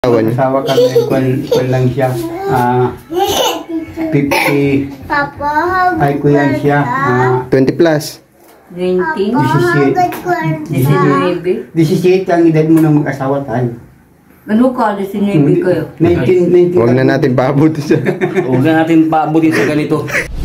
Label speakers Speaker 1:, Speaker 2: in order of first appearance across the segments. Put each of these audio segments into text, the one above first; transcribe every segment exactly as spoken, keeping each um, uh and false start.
Speaker 1: Asawa kami, equal, equal lang siya. Ah, fifty. Ay, kuya siya. Ah,
Speaker 2: twenty plus.
Speaker 3: twenty?
Speaker 1: diecisiete. diecisiete ang edad mo na mag-asawa tayo.
Speaker 3: Ano ka? diecinueve kayo?
Speaker 1: nineteen, nineteen.
Speaker 2: Huwag na natin paabutin sa...
Speaker 4: Huwag na natin paabutin sa ganito.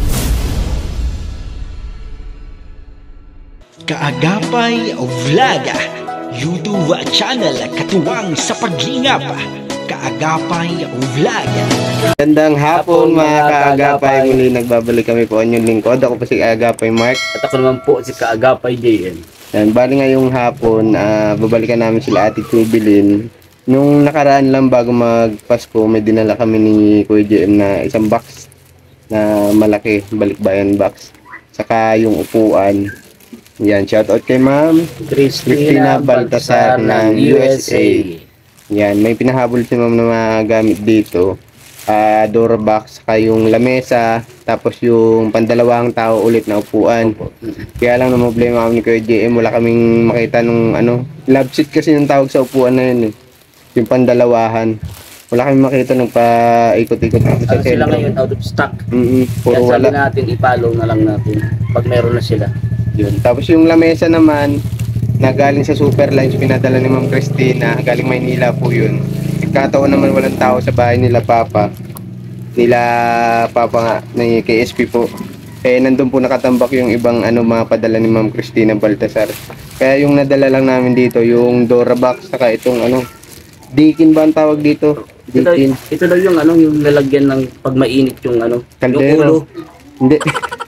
Speaker 5: Kaagapay Vlog, YouTube channel katuwang sa paglingap. Kaagapay Vlog.
Speaker 2: Gandang hapon mga kaagapay. Muli nagbabalik kami po ang inyong lingkod. Ako po si Kaagapay Mark.
Speaker 4: At ako naman po si Kaagapay J N.
Speaker 2: Yan, bali ngayong hapon, uh, babalikan namin sila Ate Chubilin. Nung nakaraan lang bago magpasko, may dinala kami ni Kuya J M na isang box na malaki, balikbayan box. Saka yung upuan. Yan, shoutout kay Ma'am Cristina Baltasar ng U S A. Yan, may pinahabol si Ma'am na mga gamit dito. Uh, door box, saka yung lamesa, tapos yung pandalawang tao ulit na upuan. Kaya lang na problema kami ni Kuya J M, wala kaming makita nung ano, love seat kasi yung tawag sa upuan na yun eh. Yung pandalawahan. Wala kaming makita nung pa-ikot-ikot sa
Speaker 4: Ano sila ngayon, out of stock.
Speaker 2: Mm-hmm, puro
Speaker 4: Kaya sabi
Speaker 2: wala.
Speaker 4: natin, i-follow na lang natin pag meron na sila.
Speaker 2: Yun. Tapos yung lamesa naman, na galing sa Superlines, pinadala ni Ma'am Cristina, galing Maynila po yun. Nagkataon naman walang tao sa bahay nila Papa. Nila Papa nga, ng K S P po. Eh, nandun po nakatambak yung ibang ano, mga padala ni Ma'am Cristina Baltasar. Kaya yung nadala lang namin dito, yung Dora box, saka itong ano, Dikin ba ang tawag dito?
Speaker 4: Ito,
Speaker 2: Dikin.
Speaker 4: ito daw yung ano, yung lalagyan ng pag mainit yung ano,
Speaker 2: Kaldero.
Speaker 4: yung ulo.
Speaker 2: Hindi.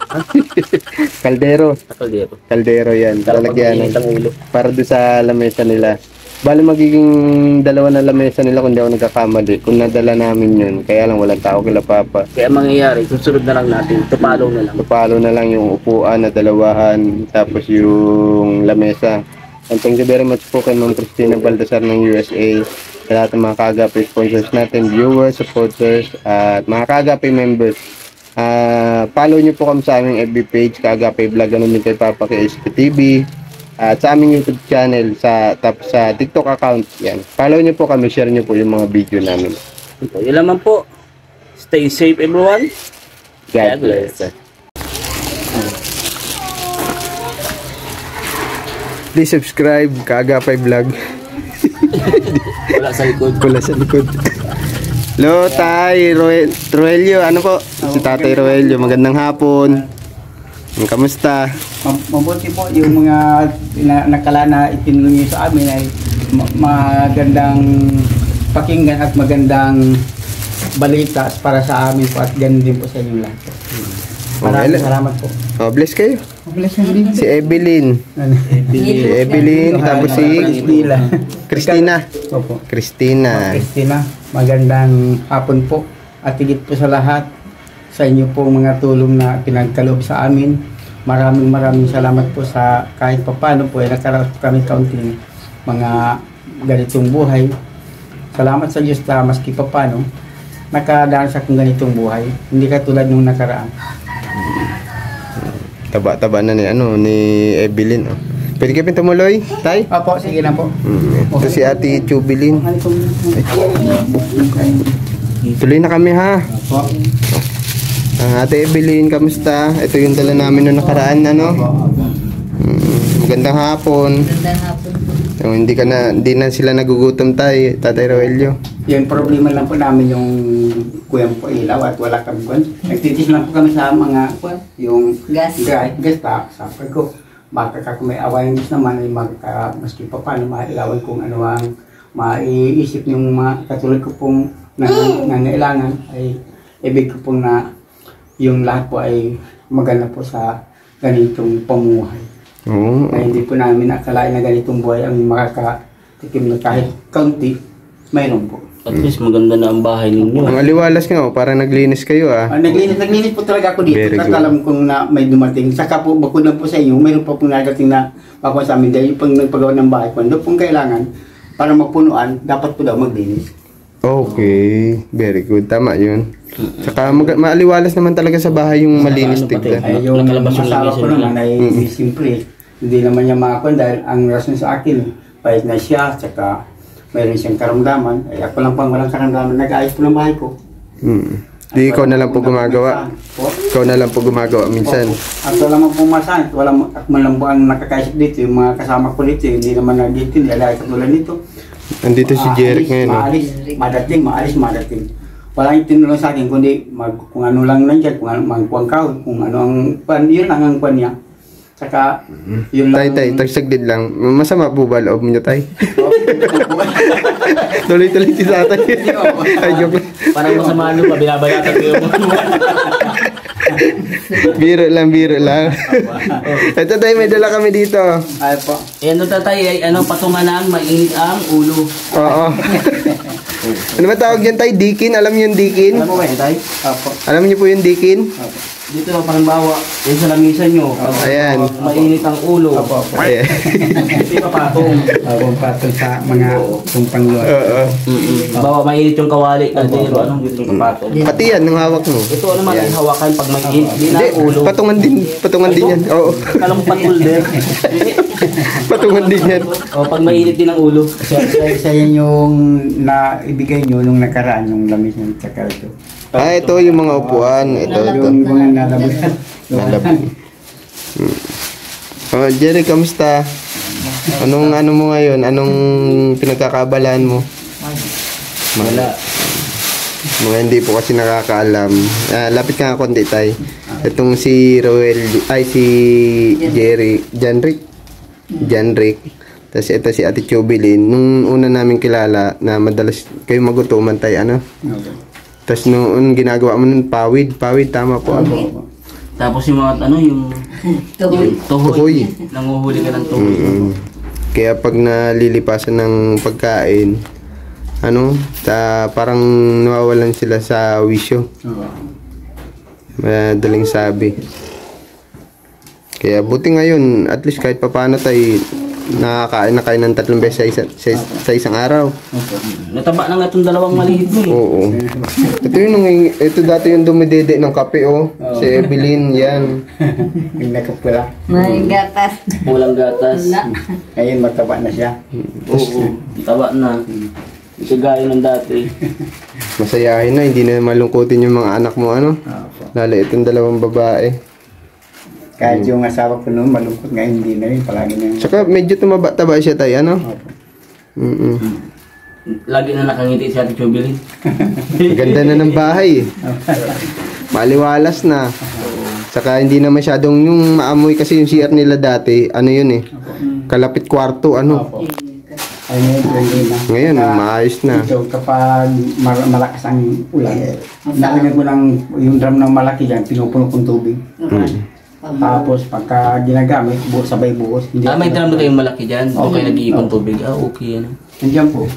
Speaker 2: Kaldero.
Speaker 4: Kaldero.
Speaker 2: Kaldero yan.
Speaker 4: Para pag
Speaker 2: Lalagyan
Speaker 4: mainit ang ulo.
Speaker 2: para doon sa lamesa nila. Bali magiging dalawa na lamesa nila kung di ako nagkakamali. Kung nadala namin yun. Kaya lang walang tao kila Papa.
Speaker 4: Kaya mangyayari, susunod na lang natin, tupalo na lang.
Speaker 2: Papalo na lang yung upuan na dalawahan. Tapos yung lamesa. And thank you very much po kay Ma'am Cristina Baltasar ng U S A. Sa lahat ng mga Kaagapay sponsors natin, viewers, supporters, at mga Kaagapay members. Uh, follow nyo po kami sa aming F B page, Kaagapay Vlog, ganun din kay Papa K S P T V. At sa aming YouTube channel, sa, tapos sa TikTok account, yan. Follow nyo po kami, share nyo po yung mga video namin.
Speaker 4: Ito, yun naman po. Stay safe everyone.
Speaker 2: God bless. Please subscribe, Kaagapay Vlog.
Speaker 4: Wala sa likod.
Speaker 2: Wala sa likod. Hello, Tay Roel Roelio, ano po? Si Tatay Roelio, magandang hapon. Kamusta?
Speaker 1: Mabuti po yung mga na, nakala na itinulong niyo sa amin ay ma- magandang pakinggan at magandang balita para sa amin po at ganun din po sa inyo lahat. Maraming salamat po.
Speaker 2: Oh, bless kayo.
Speaker 1: Bless you din.
Speaker 2: Si Evelyn. Si Evelyn, tapos si Cristina.
Speaker 1: Opo.
Speaker 2: Cristina.
Speaker 1: Cristina, magandang hapon po. At higit po sa lahat, sa inyo po mga tulong na pinagkaloob sa amin. Maraming maraming salamat po sa kahit papano po ay nakaraos po kami kaunting mga ganitong buhay. Salamat sa Diyos na maski papano nakadaan sa kong ganitong buhay. Hindi katulad nung nakaraan.
Speaker 2: Taba-taba na ni ano ni Evelyn. Oh. Pwede kayo tumuloy, Tay?
Speaker 1: Opo, sige na po.
Speaker 2: Mm. Ito si Ate Chubilin. Tuloy na kami ha.
Speaker 1: Opo.
Speaker 2: Ah, Ate Evelyn, kamusta? Ito yung dala namin noong nakaraan, ano? Mm, magandang hapon.
Speaker 3: Magandang hapon po.
Speaker 2: So, hindi ka na, hindi na sila nagugutom tayo, Tatay Roelio.
Speaker 1: Yung problema lang po namin yung kuya po ilaw at wala kami kwan. Nagtitis lang po kami sa mga kwan, yung
Speaker 3: Gas.
Speaker 1: gas, gas ta, sabi ko, baka kung may awayan Diyos naman ay magka, maski pa paano mailawan kung ano ang maiisip yung mga katulad ko pong nangailangan ay ibig ko pong na yung lahat po ay maganda po sa ganitong pamuhay.
Speaker 2: Oo.
Speaker 1: Ay hindi po namin akalain na ganitong buhay ang makakatikim na kahit kaunti, mayroon po.
Speaker 4: At least maganda na ang bahay ninyo.
Speaker 2: Ang aliwalas nga, oh, parang naglinis kayo ah.
Speaker 1: Ah, naglinis, naglinis po talaga ako dito.
Speaker 2: Very
Speaker 1: At
Speaker 2: good.
Speaker 1: alam kong na may dumating. Saka po, bakod lang po sa inyo, mayroon pa pong nagating na ako sa amin. Dahil pag nagpagawa ng bahay ko, doon pong kailangan, para mapunuan, dapat po daw maglinis.
Speaker 2: Okay, very good. Tama yun. Saka mag- maaliwalas naman talaga sa bahay yung malinis
Speaker 4: Ano, pati,
Speaker 2: tignan.
Speaker 1: Ay, yung
Speaker 4: Nakalabas yung
Speaker 1: asawa
Speaker 4: lamesa
Speaker 1: ko
Speaker 4: nila.
Speaker 1: naman ay
Speaker 2: Mm.
Speaker 1: siyempre, hindi naman niya makakon dahil ang rason sa akin, pahit na siya, saka mayroon siyang karamdaman. Ay ako lang pang walang karamdaman, nag-ayos po ng bahay ko.
Speaker 2: Hmm. Di ikaw na lang po gumagawa.
Speaker 1: Po.
Speaker 2: Ikaw na lang po gumagawa minsan.
Speaker 1: Opo. At wala man po masahan, wala at man lang po ang nakakaisip dito, yung mga kasama ko dito, hindi naman nag-intindi, dahil katulad nito.
Speaker 2: Andito si Jeric ngayon. Oh.
Speaker 1: Maalis, madating, maalis, madating. Wala yung tinulong sa akin, kundi mag, kung ano lang nandiyan, kung ano, magkuang kahoy, kung ano ang pan, yun lang ang pan niya. Saka, yun
Speaker 2: Tay,
Speaker 1: lang.
Speaker 2: tay, tagsagdid lang. Masama po ba loob niyo, tay? Tuloy-tuloy si tatay. Ay, joke lang.
Speaker 4: Parang masama ano pa, binabayatan ko yung
Speaker 2: Biro lang, biro lang. Ito tayo, may dala kami dito.
Speaker 1: Ay po.
Speaker 4: Eh, ano tatay, ay anong patungan ng mainit ang ulo?
Speaker 2: Oo. Ano ba tawag yan, tay? Dikin? Alam niyo yung dikin?
Speaker 4: Alam mo ba yun, tay?
Speaker 1: Opo.
Speaker 2: Alam niyo po yung dikin?
Speaker 4: Dito na parang bawa, yung sa lamisan nyo. Pag
Speaker 2: Ayan.
Speaker 4: mainit ang ulo.
Speaker 1: Opo, opo.
Speaker 2: Ayan.
Speaker 4: Hindi pa patong.
Speaker 1: Opo, patol sa mga tumpang luwa.
Speaker 2: Oo.
Speaker 4: Bawa mainit yung kawali, kaldero, anong dito yung patong.
Speaker 2: Pati yan, nung hawak mo.
Speaker 4: Ito naman ay hawakan pag may init din
Speaker 2: Hindi,
Speaker 4: ang ulo.
Speaker 2: patungan din. Patungan din yan. Oo.
Speaker 4: Kalang patul din.
Speaker 2: Patungan din yan.
Speaker 4: O, pag mainit din ang ulo.
Speaker 1: Sa, sa, sa yan yung naibigay nyo nung nakaraan, yung lamis ng tsaka ito.
Speaker 2: Ah, ito yung mga upuan. Ito, ito.
Speaker 1: Yung mga nalabusan.
Speaker 2: Nalab- Hmm. Oh, Jerry, kamusta? Anong ano mo ngayon? Anong pinagkakaabalahan mo?
Speaker 4: Wala.
Speaker 2: Mga hindi po kasi nakakaalam. Ah, lapit ka nga konti, tay. Itong si Roel, ay si Jerry, Janrick. Janrick. Tapos ito si Ate Chubilin. Nung una namin kilala na madalas kayo magutuman, tay, ano? Tapos noon ginagawa mo nun pawid. Pawid, tama po. Ano?
Speaker 4: Tapos yung mga ano, yung
Speaker 3: Tuhoy.
Speaker 4: tuhoy.
Speaker 2: Tuhoy.
Speaker 4: Nanguhuli ka ng tuhoy.
Speaker 2: Mm. Kaya pag nalilipasan ng pagkain, ano, ta, parang nawawalan sila sa wisyo. Madaling sabi. Kaya buti ngayon, at least kahit papaano tayo nakakain na kayo ng tatlong beses sa, isa, sa, sa isang araw.
Speaker 4: Nataba na nga itong dalawang maliit mo eh.
Speaker 2: Oo. Ito yung nung- ito dati yung dumidede ng kape, oh. Si Evelyn, yan.
Speaker 1: Yung nakapula.
Speaker 3: May gatas.
Speaker 4: Pulang gatas.
Speaker 3: Na.
Speaker 1: Ngayon mataba na siya.
Speaker 4: Oo. Taba na. Ito gaya ng dati.
Speaker 2: Masayahin na, hindi na malungkutin yung mga anak mo, ano. Lalo itong dalawang babae.
Speaker 1: Kahit yung asawa ko noon, malungkot nga hindi na rin. Palagi na yung...
Speaker 2: Tsaka medyo tumaba-taba siya tayo, ano? Mm-mm.
Speaker 4: Lagi na nakangiti si Ate Chubilin.
Speaker 2: Ganda na ng bahay, eh. Maliwalas na. Tsaka hindi na masyadong yung maamoy kasi yung C R nila dati, ano yun eh. Kalapit kwarto, ano.
Speaker 1: Ay, ngayon, hindi na.
Speaker 2: Ngayon, maayos na.
Speaker 1: Ito, kapag mar- malakas ang ulan, nalagyan ko ng yung drum ng malaki dyan, pinupuno kong tubig.
Speaker 2: Mm.
Speaker 1: Tapos pagka ginagamit, bu sabay buhos. Hindi
Speaker 4: Ah, may drum na kayong malaki dyan. Doon kayo
Speaker 1: Okay.
Speaker 4: nag-iipon tubig. Ah, okay. Ano?
Speaker 1: Nandiyan po.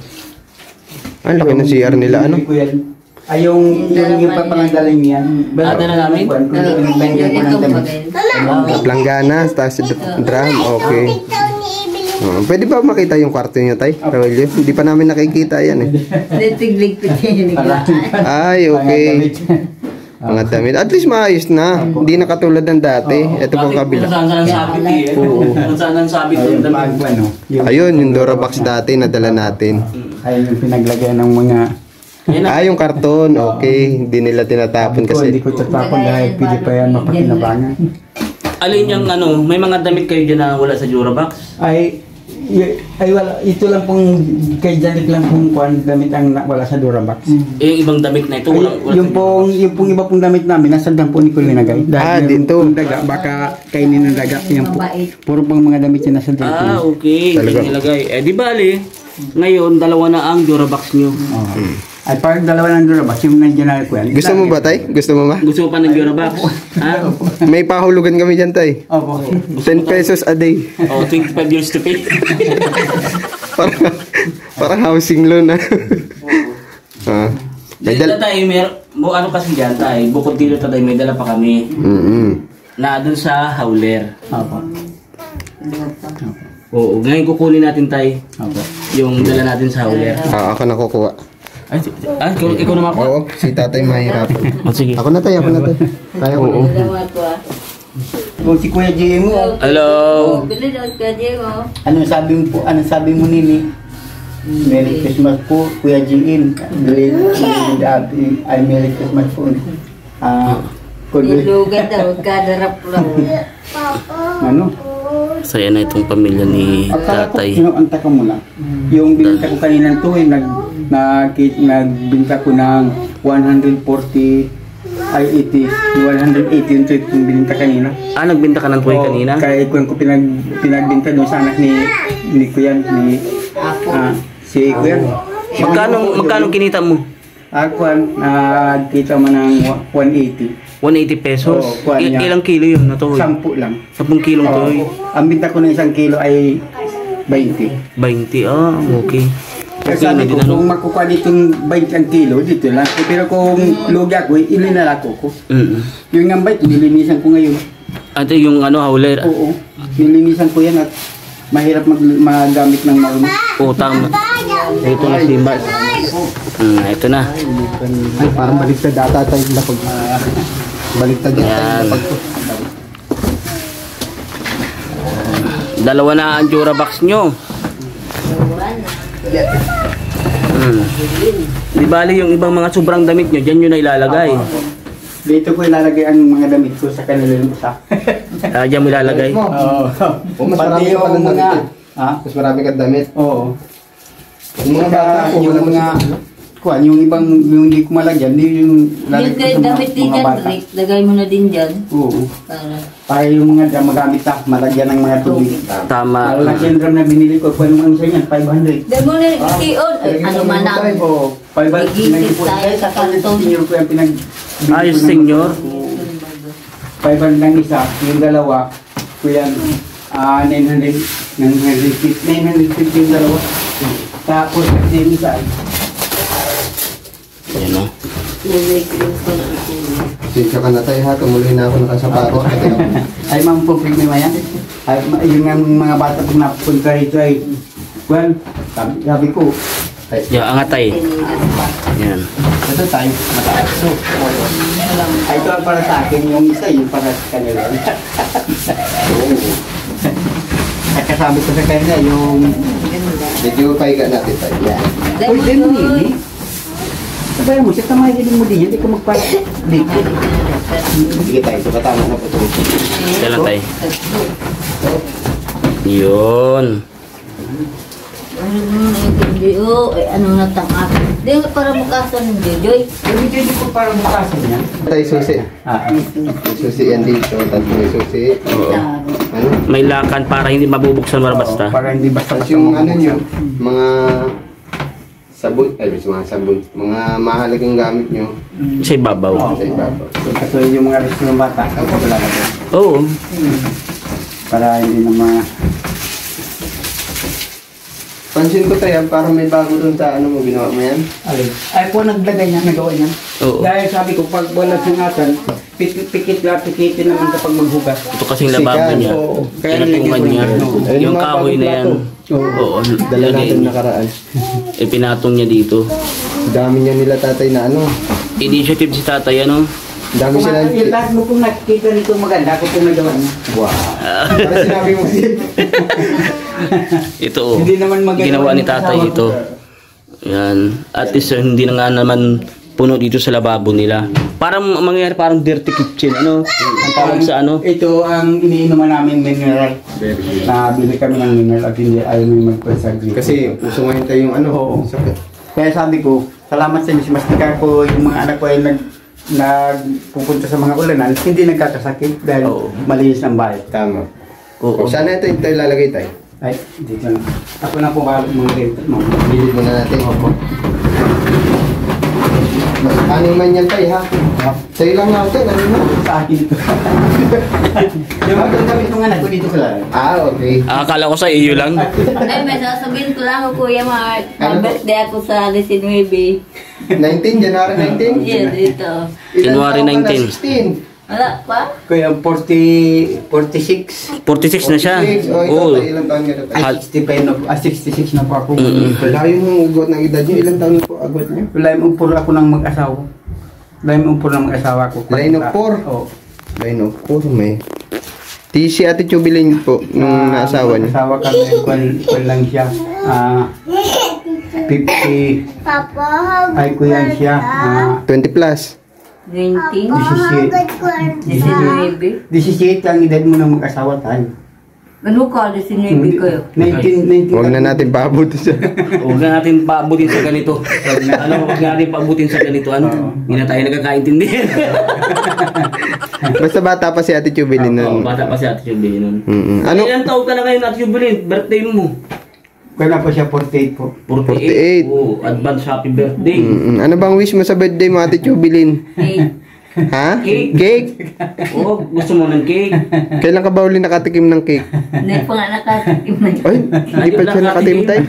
Speaker 2: Ang laki ng C R nila, ano?
Speaker 1: Hindi ko yan. Ay, yung, yung, yung papangalan yan.
Speaker 4: Ah, dala namin?
Speaker 1: Kung pinagbigyan ko ng damit.
Speaker 2: Planggana, tapos drum, okay. Oh, pwede ba makita yung kwarto niyo, tay? Raulio? Hindi pa namin nakikita yan, eh.
Speaker 3: Tiglig ko din.
Speaker 2: Ay, okay. Mga damit. At least maayos na. Hindi na katulad ng dati. Ito po
Speaker 4: Bakit
Speaker 2: kabila.
Speaker 4: kung saan saan sabit eh? Kung saan saan sabit
Speaker 1: Ayun,
Speaker 4: yung damit.
Speaker 1: pag ano, yung,
Speaker 2: Ayun, yung Dora box dati, nadala natin.
Speaker 1: ayun yung pinaglagay ng mga...
Speaker 4: Yan na.
Speaker 2: Ah, yung karton, okay. Hindi nila tinatapon
Speaker 1: Ko, hindi
Speaker 2: kasi.
Speaker 1: ko tatapon dahil pili pa yan mapakinabangan.
Speaker 4: Alin yung ano, may mga damit kayo dyan na wala sa Durabox?
Speaker 1: Ay, y- ay wala, ito lang pong, kay Janik lang pong kuhan damit ang na- wala sa Durabox.
Speaker 4: Eh, yung ibang damit na ito,
Speaker 1: Ay,
Speaker 4: walang, wala
Speaker 1: yung
Speaker 4: sa
Speaker 1: pong, yung pong iba pong damit namin, nasa dam po ni ko linagay.
Speaker 2: Ah,
Speaker 1: Dahil
Speaker 2: dito.
Speaker 1: yung daga, baka kainin ng daga. Yan po.
Speaker 3: Mabait.
Speaker 1: Puro pang mga damit yan nasa dam.
Speaker 4: Ah, okay.
Speaker 2: Talaga.
Speaker 4: Hindi nilagay. Eh, di bali, ngayon, dalawa na ang Durabox nyo.
Speaker 1: Oh. Ay, parang dalawa ng Durabox, yung nandiyan na ko yan.
Speaker 2: Gusto mo ba, tay? Gusto mo ba?
Speaker 4: Gusto mo pa ng Durabox? Ha?
Speaker 2: May pahulugan kami dyan, tay.
Speaker 1: Opo.
Speaker 2: ten pesos a day.
Speaker 4: O, twenty-five years to pay.
Speaker 2: Parang, parang housing loan, ah. Ah. May
Speaker 4: Dito
Speaker 2: dal-
Speaker 4: tayo, mer mo ano kasi dyan tayo, bukod dito tayo, may dala pa kami.
Speaker 2: Mm-mm.
Speaker 4: Na doon sa howler.
Speaker 1: Opo.
Speaker 4: Oo, ngayon kukunin natin tayo
Speaker 1: Opo.
Speaker 4: yung dala natin sa howler.
Speaker 2: Ah, ako nakukuha.
Speaker 4: Ay, si- ah, ikaw, ikaw naman ako?
Speaker 2: Oo, si tatay mahirapan.
Speaker 4: Oh, sige.
Speaker 2: Ako na, tay. Ako na, tay. Kaya ko. Oo.
Speaker 1: Kung si Kuya J mo,
Speaker 4: Hello!
Speaker 3: Bili daw ka, Diego.
Speaker 1: anong sabi mo po, anong sabi mo nini? Merry Christmas po, Kuya G M. Delayed Ate, ay Merry Christmas po. Ah, kundi,
Speaker 3: Ilugan daw, kadarap lang.
Speaker 1: ano?
Speaker 4: Saya na itong pamilya ni
Speaker 1: Akala ko,
Speaker 4: tatay.
Speaker 1: sinuanta ka muna. Yung binta ko kanina to, eh, nag, nag, nagbinta ko ng one forty, ay eighty, one eighty yung trip yung binta kanina.
Speaker 4: Ah, nagbenta ka ng tuway kanina?
Speaker 1: Kaya ko ko pinag, pinagbinta doon sa anak ni, ni Kuyan, ni, ah, si Kuyan.
Speaker 4: Magkano, magkano kinita mo?
Speaker 1: Ako, nagkita mo ng one eighty.
Speaker 4: one eighty pesos?
Speaker 1: Oo, kuha
Speaker 4: I-
Speaker 1: niya.
Speaker 4: ilang kilo yun na tuway?
Speaker 1: Sampu lang.
Speaker 4: Sampung kilong
Speaker 1: Oo.
Speaker 4: tuway?
Speaker 1: Ang binta ko ng isang kilo ay twenty.
Speaker 4: twenty, ah, okay.
Speaker 1: Kaya
Speaker 4: Okay na
Speaker 1: sabi
Speaker 4: din
Speaker 1: ko,
Speaker 4: ano?
Speaker 1: kung makukuha ditong twenty ang kilo, dito lang. Pero kung lugi ako, ilinalako ko.
Speaker 4: Mm.
Speaker 1: Yung nga bite, nilinisan ko ngayon.
Speaker 4: Ate, yung ano, howler.
Speaker 1: Oo, nilinisan ko yan at mahirap mag magamit ng marunong.
Speaker 4: Oo, tama. Ito na si Bart. Mm, ito na.
Speaker 2: Ay, parang baliktad data tayo na pag baliktad yan tayo
Speaker 4: Yan.
Speaker 2: na pag
Speaker 4: Dalawa na ang Jura box nyo. Hmm. Di bali yung ibang mga sobrang damit nyo, dyan nyo na ilalagay.
Speaker 1: Dito ko ilalagay ang mga damit ko sa kanilang isa.
Speaker 4: Ah, dyan mo ilalagay.
Speaker 1: Oo.
Speaker 2: Oh, mas marami ka palang damit eh.
Speaker 1: Ha?
Speaker 2: Mas marami ka damit.
Speaker 1: Oo.
Speaker 2: Yung mga bata
Speaker 1: Kaya
Speaker 2: ko,
Speaker 1: yung
Speaker 2: wala
Speaker 1: mga,
Speaker 2: mga
Speaker 1: kuwan, yung ibang, yung hindi ko malagyan, yung
Speaker 3: Yung
Speaker 1: lalagyan
Speaker 3: kay
Speaker 1: ko sa
Speaker 3: damit
Speaker 1: mga,
Speaker 3: din
Speaker 1: mga
Speaker 3: yan,
Speaker 1: bata.
Speaker 3: Rick. Lagay mo na din dyan.
Speaker 1: Oo.
Speaker 3: Para
Speaker 1: Para yung mga drum magamit na, malagyan ng mga tubig.
Speaker 4: Tama.
Speaker 1: Malaki yung drum na binili ko, kung ano sa yan, five hundred.
Speaker 3: dahil mo na rin iyon. Ay, ano man ang
Speaker 1: Oo, five hundred.
Speaker 3: Gigit tayo sa kanton.
Speaker 1: Senior ko yung pinag...
Speaker 4: Ayos, senior.
Speaker 1: five hundred lang isa, yung dalawa, ko yan, ah, nine hundred, nine hundred fifty, nine hundred fifty yung dalawa. Tapos, yung isa,
Speaker 4: Ayan o.
Speaker 2: Sensya ka na tayo ha, tumuloy na ako nakasapato.
Speaker 1: ay ma'am po, pwede mo yan. Ay, ma- yung nga mga bata pag napunta rito ay, well, sabi, sabi ko, ay,
Speaker 4: Yan, angatay. Yan.
Speaker 1: ito tayo, mataas to. Ay, ito ang para sa akin, yung isa, yung para sa kanila. At kasabi ko sa kanila, yung,
Speaker 2: Medyo pahiga natin tayo.
Speaker 1: uy, din mo yun eh. Sabayan mo, siya tamay din mo din, hindi ko magpalit. Dito.
Speaker 2: Sige tayo, so katama na po ito.
Speaker 4: Yan lang tayo. Yun.
Speaker 3: Oh, ay, ano na tanga. Di nga para bukasan ng Joy.
Speaker 1: Hindi hindi ko para bukasan yan.
Speaker 2: Tayo susi.
Speaker 1: Ah,
Speaker 2: May susi yan dito, tapos may susi.
Speaker 4: Oo.
Speaker 2: Ano?
Speaker 4: May lakan para hindi mabubuksan wala basta.
Speaker 1: para hindi basta
Speaker 2: Tapos yung ano nyo, mga sabon, ay mga sabon, mga mahalagang gamit nyo
Speaker 4: Sa ibabaw.
Speaker 2: sa ibabaw.
Speaker 1: Kasi yung mga resto ng bata, ang wala na doon.
Speaker 4: Oo.
Speaker 1: Para hindi na mga...
Speaker 2: Pansin ko tayo, parang may bago dun sa ano mo, ginawa mo yan?
Speaker 1: Alin? Ay po, naglagay niya, nagawa niya.
Speaker 4: Oo.
Speaker 1: Dahil sabi ko, pag wala singatan, pikit, pikit lang, pikitin naman kapag maghugas.
Speaker 4: Ito kasing lababo niya.
Speaker 1: Oo.
Speaker 4: Pinatungan niya.
Speaker 2: Ayun
Speaker 4: Yung
Speaker 2: mga
Speaker 4: kahoy na yan.
Speaker 2: bagong
Speaker 4: Oo.
Speaker 2: Dala
Speaker 4: Lagay
Speaker 2: natin
Speaker 4: niya.
Speaker 2: nakaraan.
Speaker 4: Ipinatong niya dito.
Speaker 2: Dami niya nila tatay na ano.
Speaker 4: Initiative si tatay, ano?
Speaker 2: Dami
Speaker 1: Kung
Speaker 2: sila.
Speaker 1: ano, yung lahat mo kung nakikita nito maganda, ako pong nagawa niya.
Speaker 2: Wow. Parang sinabi mo din.
Speaker 4: Ito, oh.
Speaker 1: Hindi naman maganda
Speaker 4: Ginawa ni
Speaker 1: yung
Speaker 4: tatay
Speaker 1: kasama
Speaker 4: ito.
Speaker 1: ko.
Speaker 4: Yan. At least, uh, hindi na nga naman puno dito sa lababo nila. Parang mangyayari parang dirty kitchen, ano? Ang tawag sa ano?
Speaker 1: Ito ang iniinuman namin mineral. Nabili kami ng mineral at hindi ayaw may magpasagri.
Speaker 2: Kasi uso ngayon tayo yung ano.
Speaker 1: Oo.
Speaker 2: Sakit.
Speaker 1: Kaya sabi ko, salamat sa inyo, si Mastika ko, yung mga anak ko ay nag, nagpupunta sa mga ulanan, hindi nagkakasakit dahil
Speaker 4: Oo.
Speaker 1: malinis ng bahay.
Speaker 2: Tama.
Speaker 4: Oo.
Speaker 2: O sana ito tayo lalagay tayo.
Speaker 1: Ay, dito na. Ako na po ba mga rento mo?
Speaker 2: Bilid muna natin. Opo. Mas aning man yan tayo ha. Sa'yo lang natin, ano na?
Speaker 1: Sa akin ito. Yung mga gamit ng anak ko dito ko lang.
Speaker 2: Ah, okay.
Speaker 4: Ah, akala ko sa iyo lang.
Speaker 3: Ay, may sasabihin ko lang ako, Kuya Mark.
Speaker 2: Ano po?
Speaker 3: Mag-birthday ako sa nineteen,
Speaker 2: nineteen, January nineteen.
Speaker 3: yeah, dito.
Speaker 2: Ilan
Speaker 4: January
Speaker 2: taon ka na?
Speaker 4: nineteen.
Speaker 2: sixteen.
Speaker 3: Wala pa?
Speaker 1: Kuya, forty, forty-six.
Speaker 4: forty-six na siya.
Speaker 2: forty-six. O, ikaw
Speaker 4: Oo.
Speaker 2: tayo, ilang taon ka na tayo?
Speaker 1: Ay, sixty-five na po. Ah, sixty-six na po ako.
Speaker 4: Mm-mm.
Speaker 2: Layo ng ugot ng edad niyo. Ilang taon na po agad niyo?
Speaker 1: Line of four ako ng mag-asawa. Line of four ng mag-asawa ko.
Speaker 2: Line of four?
Speaker 1: Oo.
Speaker 2: Line of four, may. Di si Ate Chubilin po, nung
Speaker 1: Ah,
Speaker 2: naasawa niya.
Speaker 1: Asawa kami, kwan, kwan lang siya. Ah, fifty. Ay, kuya siya. Ah,
Speaker 2: twenty plus.
Speaker 3: nineteen.
Speaker 1: disisiete. disisiete lang edad mo nang mag-asawa tayo.
Speaker 3: Ano ka? Sinibig kayo?
Speaker 1: nineteen, nineteen.
Speaker 2: Huwag na natin paabutin siya.
Speaker 4: Huwag na natin paabutin sa ganito. Ano, huwag na natin paabutin sa ganito. Ano? Hindi na tayo nagkakaintindihan.
Speaker 2: Basta bata pa si Ate Jubilin
Speaker 4: Oo,
Speaker 2: nun.
Speaker 4: bata pa si Ate Jubilin nun.
Speaker 2: Mm-mm.
Speaker 4: Ano?
Speaker 2: Ano?
Speaker 4: Ilang taon ka na ngayon, Ate Jubilin? Birthday mo.
Speaker 1: Kaya po siya forty-eight po.
Speaker 2: forty-eight.
Speaker 4: Oh, advance happy birthday.
Speaker 2: Mm-mm. Ano bang wish mo sa birthday mo, Ate Jubilin?
Speaker 3: Eight.
Speaker 2: Ha?
Speaker 4: Cake.
Speaker 2: Cake?
Speaker 4: Oh, gusto mo ng cake?
Speaker 2: Kailan ka ba uli nakatikim ng cake?
Speaker 3: Hindi pa nga nakatikim na yun.
Speaker 2: Ay, hindi pa siya nakatikim tayo.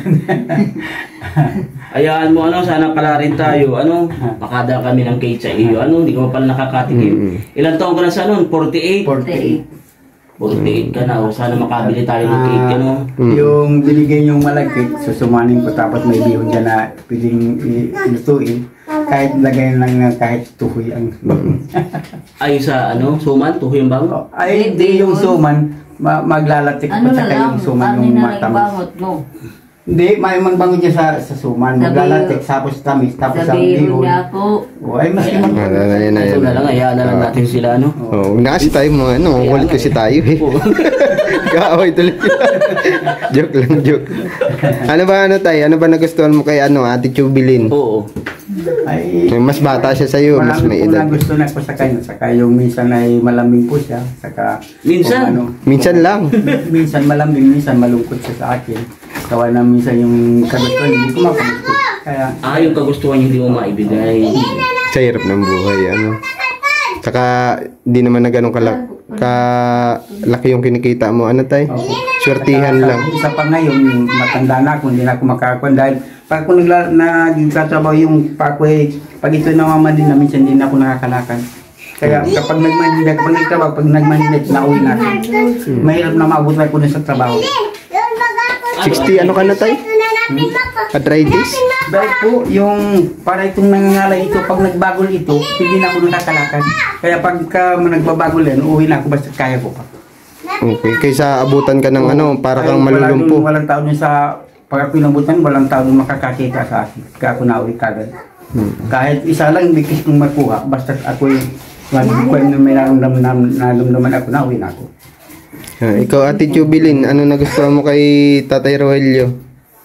Speaker 4: Ayaan mo, ano, sana pala rin tayo, ano, makadala kami ng cake sa iyo, ano, hindi ka pa pala nakakatikim.
Speaker 2: Mm.
Speaker 4: Ilang taon ka na sa noon? forty-eight?
Speaker 1: forty-eight.
Speaker 4: forty-eight ka na, o sana makabili tayo ng cake, ano.
Speaker 2: Mm.
Speaker 1: Yung binigay niyong malagkit, susumanin ko tapos may bihon dyan na piling ilutuin. Kahit lagay lang ng kahit tuhoy ang
Speaker 4: Ay, sa, ano, suman, tuhoy yung bango.
Speaker 1: Ay, hindi yung suman, ma maglalatik
Speaker 3: Ano
Speaker 1: pa
Speaker 3: na
Speaker 1: saka
Speaker 3: lang?
Speaker 1: yung suman
Speaker 3: Paano
Speaker 1: yung
Speaker 3: na lang
Speaker 1: matamis.
Speaker 3: bangot mo?
Speaker 1: Hindi, may manbango niya sa, sa suman.
Speaker 3: Sabi-
Speaker 1: Maglalatik, tapos tamis, tapos ang
Speaker 3: Sabihin
Speaker 1: bihon.
Speaker 3: niya ako.
Speaker 1: O, ay, mas
Speaker 2: Ah, na, na, na,
Speaker 4: Ito na lang, hayaan na lang
Speaker 2: Ah.
Speaker 4: natin sila, ano.
Speaker 2: Oh, na kasi tayo mga ano, kulit kasi tayo eh. Kaaway tuloy. Joke lang, joke. Ano ba ano tayo? Ano ba nagustuhan mo kay ano, Ate Jubilin?
Speaker 4: Oo.
Speaker 1: Ay,
Speaker 2: Mas bata siya sa'yo, mas
Speaker 1: marami
Speaker 2: may
Speaker 1: po
Speaker 2: edad.
Speaker 1: na gusto na po sa kanya. Saka yung minsan ay malamig po siya. Saka,
Speaker 4: Minsan?
Speaker 1: kung ano,
Speaker 2: Minsan lang.
Speaker 1: minsan malamig, minsan malungkot siya sa akin. Gawa na minsan yung kagustuhan, hindi ko makagusto. Kaya,
Speaker 4: Ah, yung kagustuhan niya hindi mo maibigay.
Speaker 2: Sa hirap ng buhay, ano. Saka, di naman na ganun kalak ka laki yung kinikita mo. Ano tayo? Swertihan
Speaker 1: Saka,
Speaker 2: lang.
Speaker 1: Isa pa ngayon, matanda na ako, hindi na ako makakakuan dahil pag ako nagla, nagtatrabaho yung pa ako eh, pag ito namamadin na minsan hindi na ako nakakalakad. Kaya kapag nagmanila, kapag nagtrabaho, pag nagmanila, nauwi na ako. Mahirap na maabot ako na sa trabaho.
Speaker 2: sixty, ano ka na tayo? Arthritis?
Speaker 1: Dahil po, yung para itong nangangalay ito, pag nagbagol ito, hindi na ako nakakalakad. Kaya pagka nagbabagol yan, uwi na ako basta kaya ko pa.
Speaker 2: Okay, kaysa abutan ka ng ano, para kang
Speaker 1: Ay, wala
Speaker 2: malulumpo.
Speaker 1: dun- Walang tao dun sa, pag ako inabutan, walang tao dun makakakita sa akin. Kaya ako nauwi kagad.
Speaker 2: Hmm.
Speaker 1: Kahit isa lang, bigkis kong makuha, basta ako'y magkukwem na may naramdaman naramdaman ako, nauwi na ako.
Speaker 2: Ah, ikaw, Ate Jubilin, ano nagustuhan mo kay Tatay Rogelio?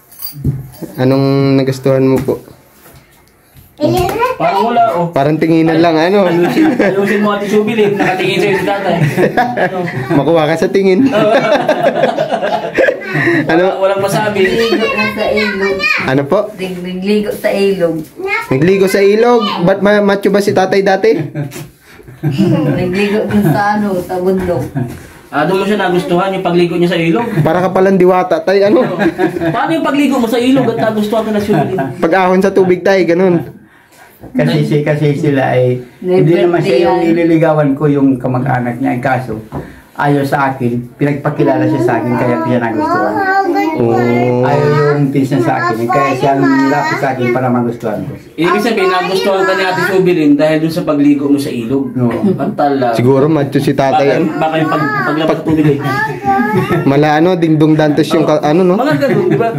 Speaker 2: Anong nagustuhan mo po?
Speaker 4: Parang wala, oh.
Speaker 2: Parang tinginan lang, ano?
Speaker 4: Ayusin, ayusin mo Ate Jubilin, nakatingin sa'yo si tatay. Ano?
Speaker 2: Makuha ka sa tingin.
Speaker 4: Ano? Walang masabi.
Speaker 3: Ligo na sa ilog.
Speaker 2: Ano po?
Speaker 3: Nagligo sa ilog.
Speaker 2: Nagligo sa ilog? Ba't ma macho ba si tatay dati?
Speaker 3: Nagligo din sa ano, sa bundok.
Speaker 4: Ah, doon mo siya nagustuhan yung pagligo niya sa ilog.
Speaker 2: Para ka palang diwata, tay, ano?
Speaker 4: Paano yung pagligo mo sa ilog at nagustuhan ka na Jubilin?
Speaker 2: Pag-ahon sa tubig, tay, ganun.
Speaker 1: Kasi, si, kasi sila ay,
Speaker 3: May
Speaker 1: hindi naman
Speaker 3: birthday
Speaker 1: siya yung
Speaker 3: yan.
Speaker 1: nililigawan ko yung kamag-anak niya. Ang kaso, ayaw sa akin, pinagpakilala siya sa akin, kaya siya nagustuhan.
Speaker 2: Oh.
Speaker 1: Ayaw yung pinsan sa akin, kaya siya ang nilapit sa akin para magustuhan ko.
Speaker 4: Ibig sabihin, nagustuhan ka ni Ate Jubilin dahil dun sa pagligo mo sa ilog.
Speaker 1: No.
Speaker 4: Pantala.
Speaker 2: Siguro macho si
Speaker 4: Baka,
Speaker 2: tatay, ano?
Speaker 4: baka yung pag, paglabas tubig eh.
Speaker 2: Mala, ano, dingdong dantes yung, ka- ano, no?
Speaker 4: Mga ganun, di ba?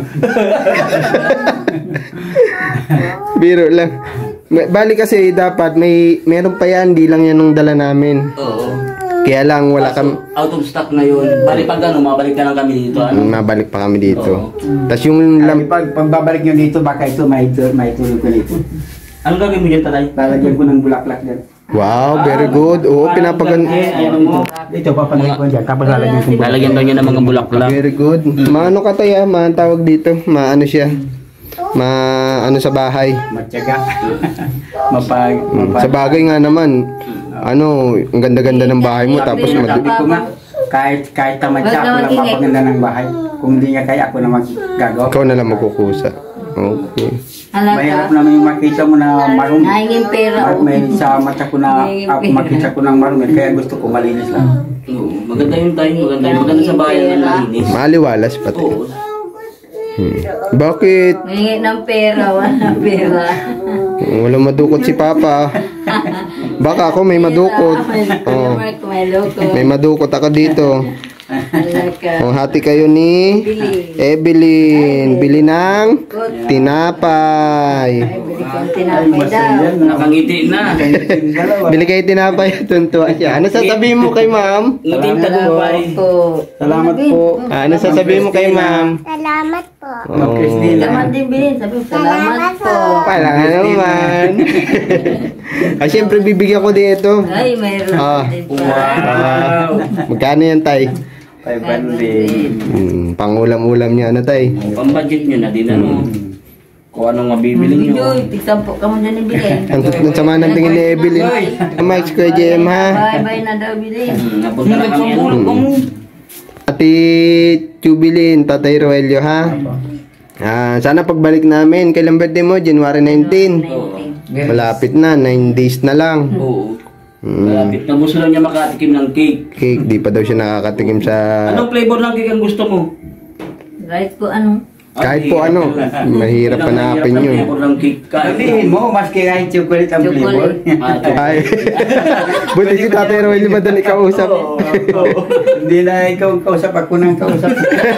Speaker 2: Biro lang. May- Bali kasi dapat may meron pa yan, di lang yan nung dala namin.
Speaker 4: Oo.
Speaker 2: Kaya lang wala
Speaker 4: Kaso,
Speaker 2: kami,
Speaker 4: out of stock na yun. Bali pag ano, mabalik ka lang kami dito. Ano?
Speaker 2: mabalik pa kami dito.
Speaker 4: Oo.
Speaker 2: Tapos yung
Speaker 1: Ay,
Speaker 2: lam,
Speaker 1: pag pagbabalik nyo dito, baka ito may, may tulog ko dito.
Speaker 4: Anong gagawin mo dyan, tatay?
Speaker 1: Lalagyan ko ng bulaklak dyan.
Speaker 2: wow, very good. Oo, pinapagan.
Speaker 4: Eh, ayun mo.
Speaker 1: Ito, papalagay ko dyan. Tapos lalagyan ko
Speaker 4: Lalagyan daw niya ng mga bulaklak.
Speaker 2: Very good. Maano ka tayo, ah, maano tawag dito? Maano siya? Ma ano sa bahay.
Speaker 1: matyaga. Mapag, mapag.
Speaker 2: Sa bagay nga naman, ano, ang ganda-ganda ng bahay mo tapos
Speaker 1: Sabi
Speaker 2: mad-
Speaker 1: ko nga, kahit, kahit tamad siya, ako lang mapaganda ng bahay. Kung hindi niya kaya, ako na maggagawa.
Speaker 2: ikaw na lang magkukusa. Okay.
Speaker 1: Mahirap
Speaker 3: Halata.
Speaker 1: naman yung makita mo na marumi.
Speaker 3: Nahingin pera.
Speaker 1: Mar- may sa mata ko na ako makita ko ng marumi, kaya gusto ko malinis lang.
Speaker 4: Oo, maganda yung tayo, maganda yung maganda sa bayan na malinis.
Speaker 2: Maliwalas pati.
Speaker 4: Oo.
Speaker 2: Hmm. Bakit?
Speaker 3: Hingin ng pera, wala pera.
Speaker 2: Walang madukot si Papa. Baka ako may madukot.
Speaker 3: May
Speaker 2: Oh.
Speaker 3: Mark, may loko.
Speaker 2: May madukot ako dito. Oh, hati kayo ni Evelyn. Bili ng tinapay.
Speaker 3: Bili kong tinapay daw.
Speaker 4: Nakangiti na.
Speaker 2: Bili kayo tinapay. Tuntua siya. Ano sasabihin mo kay ma'am?
Speaker 4: Ngiting tagumpay.
Speaker 3: Po.
Speaker 1: Salamat po.
Speaker 2: Ah, ano sasabihin mo kay ma'am?
Speaker 6: Salamat po.
Speaker 1: Ma'am Christina.
Speaker 3: Salamat din bilhin. Sabi ko, salamat po.
Speaker 2: Wala nga naman. Ah, syempre bibigyan ko dito.
Speaker 3: Ay, mayroon
Speaker 2: Ah.
Speaker 3: din pa.
Speaker 2: Ah, magkano yan, tay?
Speaker 1: five hundred.
Speaker 2: Hmm, pangulam-ulam niya, ano, tay?
Speaker 4: Pambudget nyo na din ano. Kung anong mabibili nyo.
Speaker 3: Joy, tigsampo ka mo dyan ibigay.
Speaker 2: Ang ang sama ng tingin ni Evelyn. Max, Kuya J M, ha?
Speaker 3: Bye-bye na daw bilhin.
Speaker 4: Hmm, napunta na kami ano.
Speaker 2: Ati Chubilin, Tatay Roelio, ha? Ah, sana pagbalik namin, kailan birthday mo? January nineteen. Malapit na, nine days na lang.
Speaker 4: Oo.
Speaker 2: Hmm.
Speaker 4: Malapit na gusto lang niya makatikim ng cake.
Speaker 2: Cake, di pa daw siya nakakatikim sa...
Speaker 4: Anong flavor ng cake ang gusto mo?
Speaker 3: Right po, ano?
Speaker 2: Kahit po ano, mahirap hanapin yun.
Speaker 4: Flavor ng cake ka.
Speaker 1: Sabihin mo, maski kahit chocolate ang flavor.
Speaker 2: Ay, buti si Tatay Roelio ba doon ikausap?
Speaker 1: Oo, oo. Hindi na ikaw ang kausap, ako nang kausap.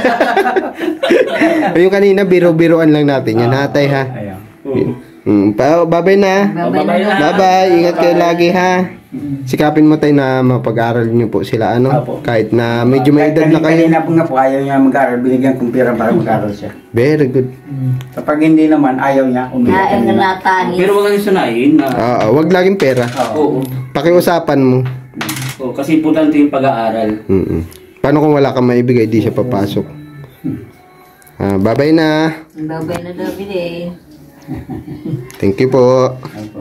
Speaker 2: Yung kanina, biro-biroan lang natin yan, ha, tay, ha?
Speaker 1: Ayan.
Speaker 2: Hmm, pa, babay na.
Speaker 3: Bye-bye na daw.
Speaker 2: Bye-bye, ingat kayo lagi, ha? Sikapin mo tayo na mapag-aral niyo po sila, ano?
Speaker 1: Apo.
Speaker 2: Kahit na medyo may edad na kayo.
Speaker 1: Kanina po nga po, ayaw niya mag-aaral. Binigyan kong pera para mag-aaral siya.
Speaker 2: Very good.
Speaker 1: Kapag hindi naman, ayaw niya.
Speaker 3: Nain
Speaker 1: umiyak
Speaker 3: na natangis.
Speaker 4: Pero wag kang sanayin na.
Speaker 2: Oo, wag laging pera.
Speaker 4: Oo.
Speaker 2: Pakiusapan mo.
Speaker 4: Oo, kasi importante yung pag-aaral.
Speaker 2: Mm-mm. Paano kung wala kang maibigay, di siya papasok? Ah, bye-bye na.
Speaker 3: Bye-bye na daw bilhin.
Speaker 2: Thank you po.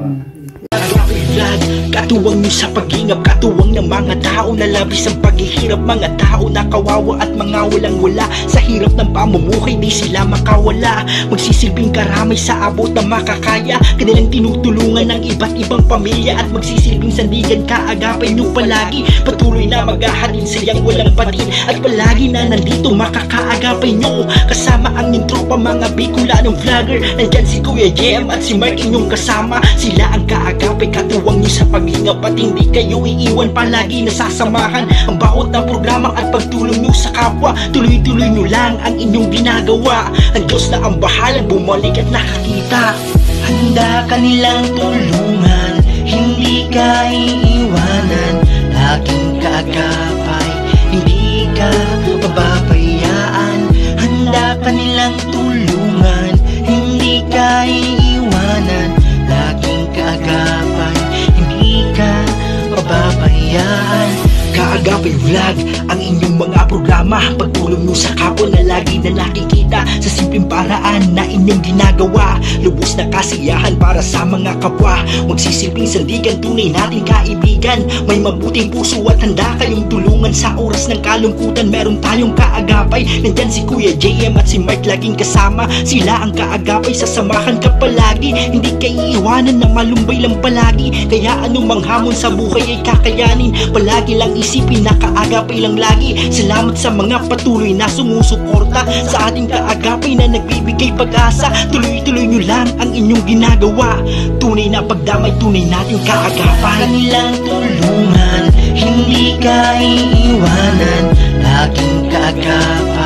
Speaker 5: Vlog, katuwang nyo sa pag-ingap, katuwang ng mga tao na labis ang paghihirap, mga tao na kawawa at mga walang wala sa hirap ng pamumuhay, di sila makawala. Magsisilbing karamay sa abot na makakaya, kanilang tinutulungan ng iba't ibang pamilya at magsisilbing sandigan, kaagapay nyo palagi. Patuloy na maghahalin sayang walang patin at palagi na nandito makakaagapay nyo. Kasama ang inyong tropa, mga Bicolanong vlogger, nandyan si Kuya J M at si Mark inyong kasama. Sila ang kaagapay, katuwang nyo sa pag-ingap at hindi kayo iiwan, palagi nasasamahan ang bawat ng programa at pagtulong nyo sa kapwa. Tuloy-tuloy nyo lang ang inyong ginagawa, ang Diyos na ang bahalang bumalik at nakakita. Handa ka nilang tulungan, hindi ka iiwanan, laging kaagapay, hindi ka pababayaan. Handa ka nilang tulungan, hindi ka iiwanan, laging kaagapay, hindi ka pababayaan. Kaagapay Vlog, ang inyong mga programa, pagtulong nyo sa kapwa na lagi na nakikita sa simpleng paraan na inyong ginagawa. Lubos na kasiyahan para sa mga kapwa, magsisilbing sandigan, tunay nating kaibigan. May mabuting puso at handa kayong tulungan sa oras ng kalungkutan. Meron tayong kaagapay, nandyan si Kuya J M at si Mark laging kasama. Sila ang kaagapay, sasamahan ka palagi, hindi ka iiwanan na malumbay lang palagi. Kaya anumang hamon sa buhay ay kakayanin, palagi lang isipin na kaagapay lang lagi. Salamat sa mga patuloy na sumusuporta sa ating kaagapay na nagbibigay pag-asa. Tuloy-tuloy nyo lang ang inyong ginagawa, tunay na pagdamay, tunay nating kaagapay. Kanilang tulungan, hindi ka iiwanan, laging kaagapay,